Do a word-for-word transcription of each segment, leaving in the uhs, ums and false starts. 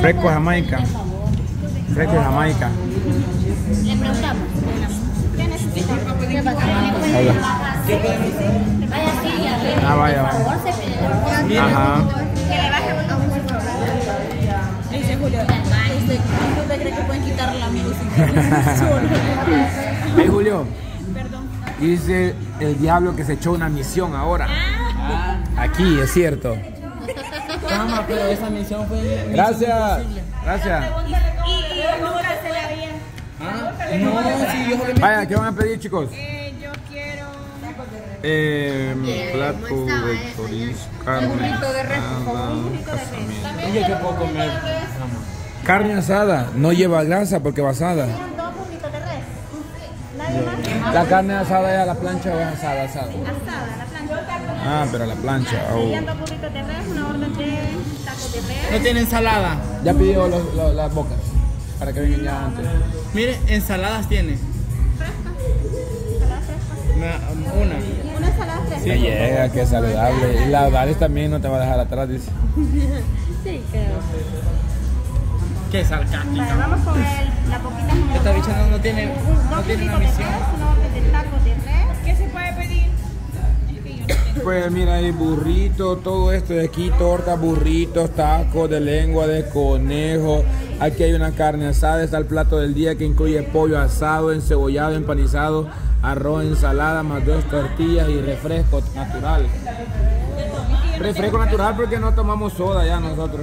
Fresco Jamaica. Fresco Jamaica. Le preguntamos. ¿Qué necesita? ¿Qué pasa? Hola. Vaya así, arriba. Ah, vaya, Por vaya. favor, se pide. Ajá. Que le baje un poco. Dice Julio, dice, ¿usted cree que pueden quitar la música? Hey Julio, Perdón. dice el diablo que se echó una misión ahora. Ah, Aquí, es cierto. cama, pero esa misión fue. Gracias. Gracias. Y, y nunca se la había. Ah, no, sí, yo creo que. Vaya, ¿qué van a pedir, chicos? Eh, yo quiero. Eh, plato de chorizo, carne asada, casamiento. Oye, ¿qué puedo comer? Carne asada, no lleva grasa porque va asada. Dos burritos de res. Nadie más. La carne asada es a la plancha o es asada, asada. Asada, la plancha. Ah, pero a la plancha. Oh. Serían dos burritos de res, una orden de tacos de res. No tiene ensalada. Ya pidió los- los- las bocas para que vengan ya antes. Mire, ensaladas tiene. Ensalada fresca. Una. una. Una ensalada fresca. Ya llega, que saludable. Y la Dalis también no te va a dejar atrás, dice. Sí, creo. Qué sarcástico. Vale, vamos con el, la boquita número Esta dos. bicha no, no tiene, no Dos tiene una burritos de misión. res, una orden de tacos de res. ¿Qué se puede pedir? Es que yo no tengo. Pues mira, hay burrito, todo esto de aquí, tortas, burritos, tacos de lengua de conejo. Aquí hay una carne asada, está el plato del día que incluye pollo asado, encebollado, empanizado, arroz, ensalada, más dos tortillas y refresco natural. Refresco natural porque no tomamos soda ya nosotros.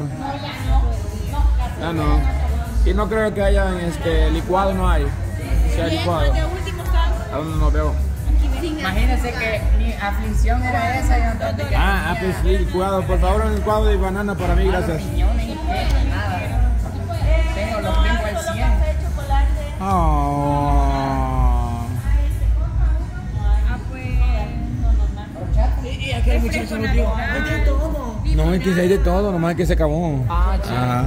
Ya no. Y no creo que haya este, licuado, no hay. Si hay licuado. De último está. ¿A dónde nos veo? Imagínense que mi aflicción era esa y entonces que. Ah, apple sí, licuado. Por favor, un licuado de banana para mí, gracias. Piñones y queso, nada. Tengo, los tengo al cien. Oh. Ah, pues. Y aquel muchacho me dijo, "Ay, de todo". No, es que hay de todo, nomás que se acabó. Ah, chido. Ajá.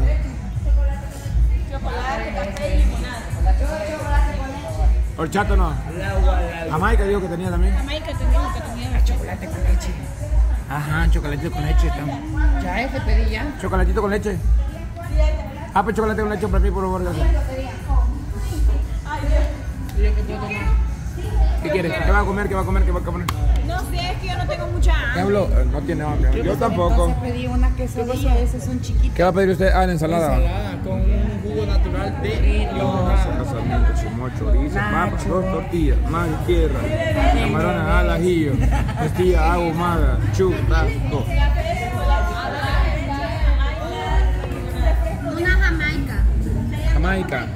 Horchata no. Jamaica dijo que tenía también. Jamaica tenemos que tener. Chocolate con leche. Ajá, chocolatito con leche. está. Ya ese pedí ya. Chocolatito con leche. Ah, pues chocolate con leche para mí, por favor, gracias. ¿Qué quieres? ¿Qué va a comer? ¿Qué va a comer? ¿Qué va a comer? No sé, es que yo no tengo mucha ¿Qué hambre. hablo? Eh, No tiene hambre. Yo tampoco. Entonces pedí una quesadilla, esas son chiquitas. ¿Qué va a pedir usted? Ah, la ensalada. Ensalada con un jugo natural de Masa, casamiento, chimol, chorizo, papas, dos tortillas, más izquierda, camarones al ajillo, pastilla ahumada, churrasco. Una jamaica. Jamaica.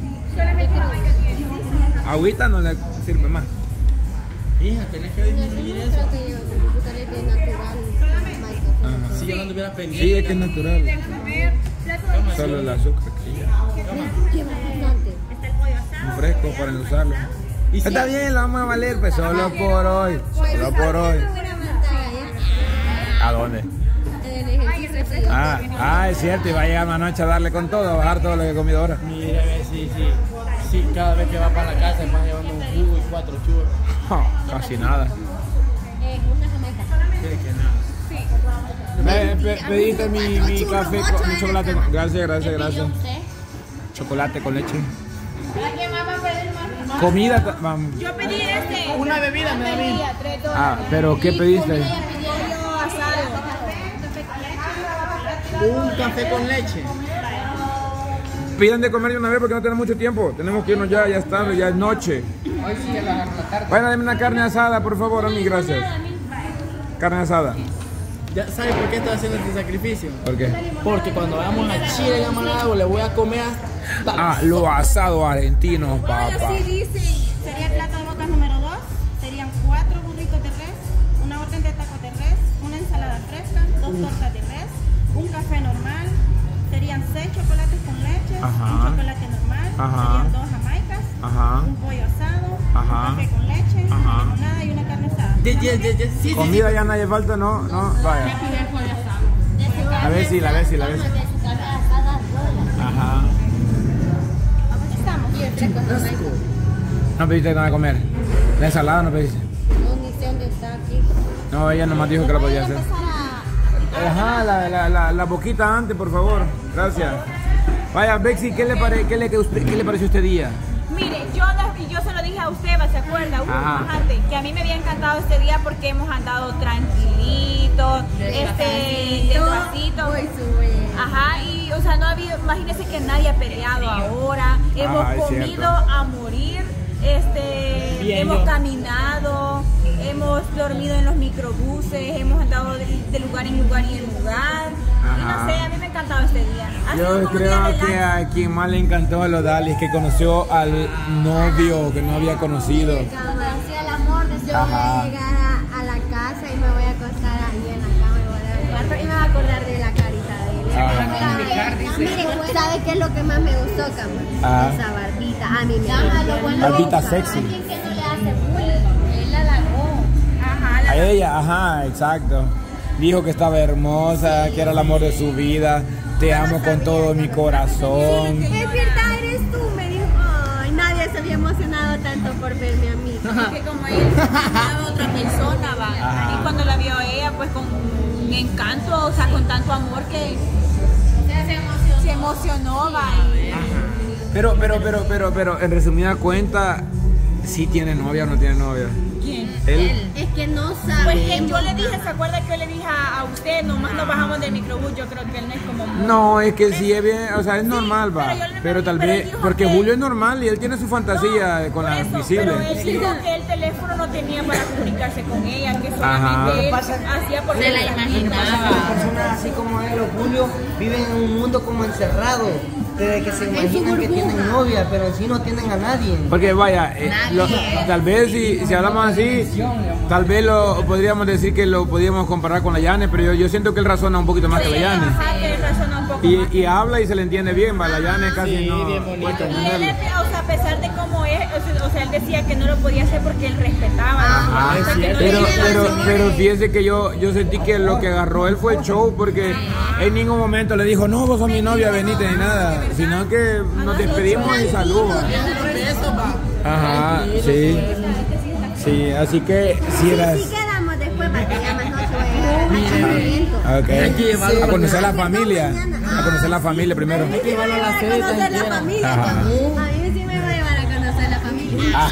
Agüita no le sirve más. Hija, tenés que disminuir eso. Ajá. Si yo no tuviera pendiente. Sí, es que es natural. Comer plato de Solo el azúcar que ya. Un fresco para usarlo. Y si- Está bien, la vamos a valer, pues solo por hoy. Solo por hoy. ¿A dónde? Ah, ah, es cierto, y va a llegar una noche a darle con todo, a bajar todo lo que he comido ahora. Mira, a ver si, si, si cada vez que va para la casa va llevando un jugo y cuatro churros. Oh, casi nada. Quiere que nada. Me pe- pediste mi, mi café con mi chocolate. con- Gracias, gracias, gracias. Chocolate con leche. ¿Alguien más va a pedir más? Comida. ta- vam- Yo pedí este. Una bebida me da a mí. Tres dólares. Ah, pero ¿qué pediste? Pollo asado. Un café con leche. Pidan de comer de una vez porque no tenemos mucho tiempo. Tenemos que irnos ya, ya es tarde, ya es noche. Hoy sí, a la, a la tarde. Bueno, dame una carne asada, por favor, a mí, gracias. Carne asada. ¿Ya sabes por qué estoy haciendo este sacrificio? ¿Por qué? Porque cuando vayamos a Chile, Gamalado, le voy a comer hasta... Ah, lo asado argentino, papá. Sí, dice. Sería el plato de bocas número dos. Serían cuatro burritos de res, una orden de tacos de res, una ensalada fresca, dos tortas de res, un café normal. Serían seis chocolates con leche, Ajá. un chocolate normal. Ajá. Serían dos jamaicas, Ajá. un pollo asado, Ajá. un café con leche, Ajá. una limonada y una carne asada. Ye- ye- ye- ye- sí, sí, Comida ya nadie falta, no, no, vaya. A ver si, la vez si, la vez. Ajá. Estamos. No pediste nada de comer. La ensalada no pediste. No, ni sé dónde está aquí. No, ella nomás dijo que la podía hacer. Empezar a- Ajá, la, la, la, la boquita antes, por favor. Gracias. Vaya, Bexy, ¿qué le, pare, qué le, qué usted, ¿qué le pareció este día? Mire, yo, no, yo se lo dije a usted, ¿se acuerda? Uh, bajante, que a mí me había encantado este día porque hemos andado tranquilitos, este, despacito. Ajá, y o sea, no ha habido, imagínense que nadie ha peleado ahora, hemos ah, comido cierto. a morir, este, Bien, hemos yo. caminado, hemos dormido en los microbuses, hemos andado de, de lugar en lugar y en lugar. Y no sé, a mí me ha encantado este día. Ha sido Yo como un día creo relax. que a quien más le encantó a los Dalis, que conoció al novio que no había conocido. Conocí el amor, yo voy Ajá. a llegar a, a la casa y me voy a acostar ahí en la cama y voy a dar el cuarto y me voy a acordar de la carita de él. Ajá. Mire, ¿sabe qué es lo que más me gustó, Cama? Ajá. Esa barbita. A mí me Barbita sexy. Alguien que no le hace bullying. Él la halagó. Ajá, la- A ella, ajá, exacto. Dijo que estaba hermosa, que era el amor de su vida. Te amo con todo mi corazón. Es verdad, eres tú, me dijo. Ay, nadie se había emocionado tanto por verme a mí. Es que como ella estaba otra persona, va. Ajá. Y cuando la vio a ella, pues con un encanto, o sea, con tanto amor que se emocionó, va. Y... Pero, pero, pero, pero, pero, en resumida cuenta, ¿sí tiene novia o no tiene novia? ¿Quién? Él. Es que no Pues sabe. que yo le dije, ¿se acuerda que yo le dije a, a usted? Nomás nos bajamos del microbús, yo creo que él no es como... muy- No, es que sí es bien, o sea, es normal, va. pero yo le- Pero tal pero él vez, dijo porque que- Julio es normal y él tiene su fantasía No, con por la eso, invisible. Pero él dijo que el teléfono no tenía para comunicarse con ella, que Ajá. solamente él Lo que pasa- hacía por Se la mensajería. Las personas así como él o Julio viven en un mundo como encerrado, desde que se imaginan que tienen novia, pero en sí no tienen a nadie. Porque vaya, eh, lo- tal vez si, si hablamos así, tal vez lo podríamos decir que lo podríamos comparar con la Yane, pero yo, yo siento que él razona un poquito más que la Yane. Ajá, que él razona un poco Y, más. y habla y se le entiende bien, va, la Yane casi Sí, no bien puede bonito. Y él, entenderlo. o sea, a pesar de cómo es, o sea, o sea, él decía que no lo podía hacer porque él respetaba. Ajá, O sea, que no pero, le- pero, pero fíjese que yo, yo sentí que lo que agarró él fue el show, porque en ningún momento le dijo, no, vos sos mi novia, venite, ni nada, sino que nos despedimos y saludos. Ajá, sí, sí, así que si eras... Sí quedamos después para que ya más noche vaya a Ok, a conocer la familia, a conocer la familia primero. Hay que llevarlo a la sede conocer la tranquila. familia. Ajá. A mí sí me va a llevar a conocer la familia.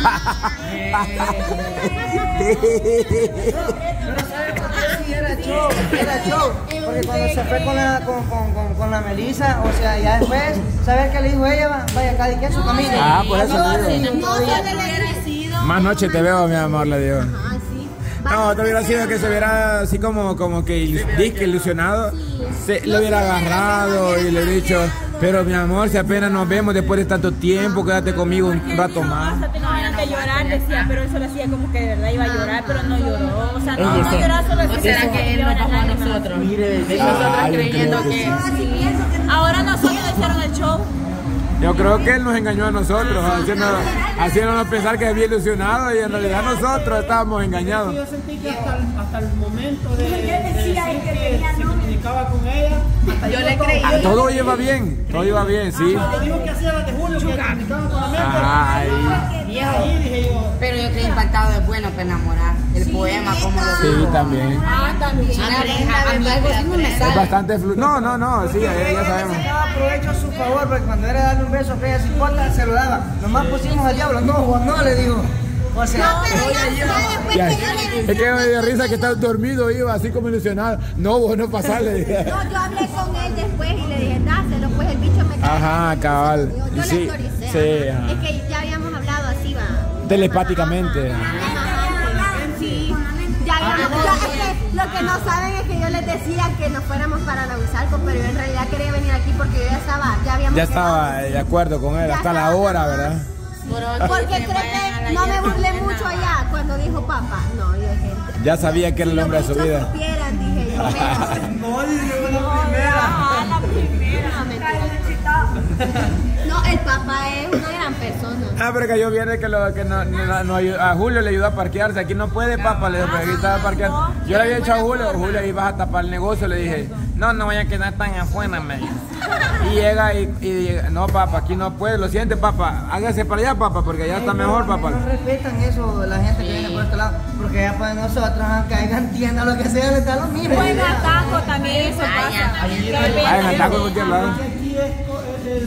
Sí, era show, era show. Porque cuando se fue con la, con, con, con, con la Melissa, o sea, ya después, ¿sabes qué le dijo ella? Va, vaya, cada quien su camino. Ah, por eso No, digo. sí, No todavía- solo le hubiera sido. Más noche te veo, mi amor, le digo. Ah, sí. No, te hubiera sido que se hubiera así como, como que il- disque ilusionado, se, le hubiera agarrado y le hubiera dicho, pero mi amor, si apenas nos vemos después de tanto tiempo, quédate conmigo un rato más. Hasta tengo ganas de llorar, decía, pero eso lo hacía como que de verdad iba a llorar, pero no lloró. O sea, no, no llorar solo ¿O será que él nos bajó a nosotros? Mire, Y nosotros Ah, yo creyendo creo que que... sí. Ahora nosotros hicieron el show. Yo creo que él nos engañó a nosotros, haciendo, haciéndonos pensar que había ilusionado y en realidad nosotros estábamos engañados. Yo sentí que hasta el, hasta el momento de, de decir que se comunicaba con ella, hasta Yo yo le todo- creí. Ah, todo iba bien, todo iba bien, sí. Cuando dijo que hacía las de Julio, que comunicaban con la mente, Ay, ahí dije yo, Pero yo creo impactado es bueno para enamorar. El poema, como lo sí, también. Ah, también. A mí algo así no me Es sale. bastante flu... No, no, no, sí, ya, ya sabemos. Sacaba provecho a su favor, porque cuando era darle un beso a Freya sin importa, se lo daba. Nomás pusimos al diablo, no, Juan, no, le digo. O sea, Pero ya, ya después Ya, que yo le es que me dio risa que estaba dormido, iba así como ilusionado. No, vos no pasarle. No, yo hablé con él después y le dije, dáselo, pues el bicho me cae. Ajá, cabal. Yo, yo Sí, le autoricé. sí, ajá. ajá. Es que ya habíamos hablado así, va. Telepáticamente. Sí. Ya habíamos, ya, es que lo que no saben es que yo les decía que nos fuéramos para Nahuizalco, pero yo en realidad quería venir aquí porque yo ya estaba, ya habíamos Ya quedado. estaba de acuerdo con él, hasta la hora, ¿verdad? Porque creo que no me burlé mucho allá cuando dijo papá. No, yo dije. Ya sabía que era el hombre de su Muchos vida. supieran, dije yo. no, dije una primera. Ah, la primera. No, mentira. No, el papá es una gran persona. Ah, pero que yo viene que, lo, que no, no, no ayuda- a Julio le ayudó a parquearse. Aquí no puede, papá, le dije, pero aquí estaba parqueando. Yo le había dicho a Julio, Julio, ahí vas a tapar el negocio. Le dije, no, no voy a quedar tan afuera, me dijo. Y llega y, y dice, no, papá, aquí no puede, lo siente, papá, hágase para allá, papá, porque allá está mejor, papá. No respetan eso la gente que viene por este lado, porque ya pues nosotros, aunque hagan tienda, lo que sea, les da lo mismo. Bueno, a Taco también eso pasa. Ay, en Ataco en cualquier lado. aquí es co- el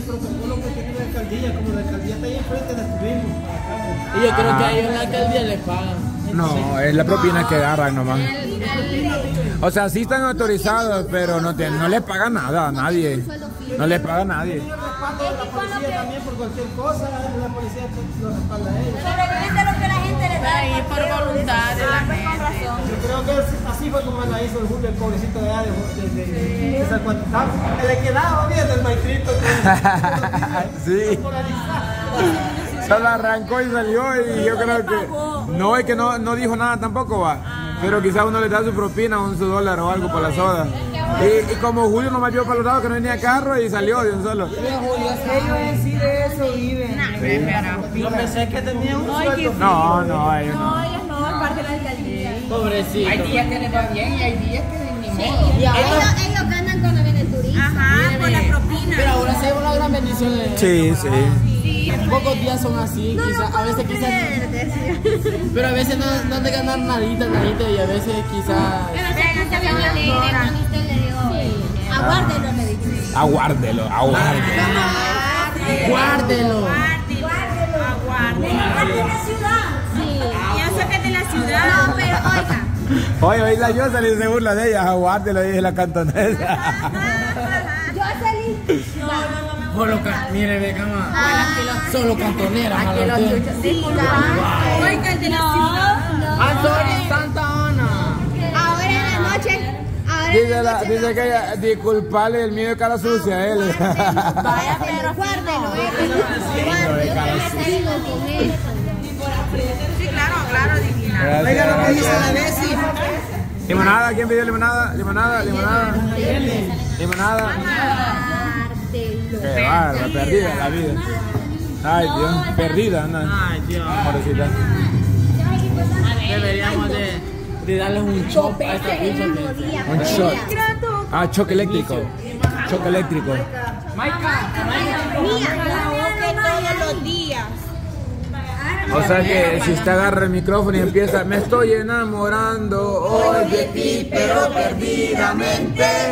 protocolo que tiene la alcaldía, como la alcaldía está ahí enfrente, la estuvimos acá. Y yo creo que a ellos en la alcaldía les pagan. No, es la propina que agarran nomás. O sea, sí están autorizados, pero no, te, no les pagan nada a nadie. No les paga a nadie. Yo respaldo a la policía también por cualquier cosa, la policía lo respalda a ellos. Pero depende de lo que la gente le da. Ahí por voluntad de la gente. Yo creo que así fue como la hizo el Julio, el pobrecito de allá de, de, de, de San Juan. Le quedaba bien el maestrito. Sí. Solo arrancó y salió y yo creo que... No, es que no, no dijo nada tampoco, va. Pero quizás uno le da su propina, un su dólar o algo por la soda. Y, y como Julio nomás vio para los lados que no venía carro y salió de un solo. Ellos en sí de eso viven. Yo pensé que tenía un sueldo. No, no, ellos no. No, ellos no, es parte de la alcaldía. Pobrecito. Hay días que les va bien y hay días que ni modo. Ellos, ellos ganan cuando viene el turista. Ajá, por la propina. Pero ahora sí hay una gran bendición. De... Sí, sí. Pocos días son así, quizás, a veces quizás... Pero a veces no, no te ganan nadita, nadita, y a veces quizás... Aguárdelo, me dice. Aguárdelo, aguárdelo. Guárdelo. Aguarde la ciudad. Sí. Yo sé que es de la ciudad. No, pero oiga. Oye, oye, la yo salí se burla de ella, aguárdelo, dije la cantonesa. Yo salí. Solo ca- mire, ve, cama. Solo cantoneras. Aquí los chuchos. Disculpa. Oiga, el de la ciudad. Antonio Santa Ana. Ahora en la noche. Ahora en Dice, la la, noche. dice que ella, disculpale el miedo de cara sucia a él. Vaya, pero guárdelo, eh. Guárdelo. Sí, claro, claro, divina. Oiga lo que dice la Bessie. Limonada, ¿quién pidió limonada? Limonada, limonada. Limonada. Qué barba, perdida la vida. Ay, Dios, perdida, anda. Ay, Dios. Pobrecita. Deberíamos de, de darles un chop a esta pizza. que- Un shot. Ah, choque eléctrico. Choque eléctrico. Todos los días. O sea que si usted agarra el micrófono y empieza, me estoy enamorando hoy de ti, pero perdidamente.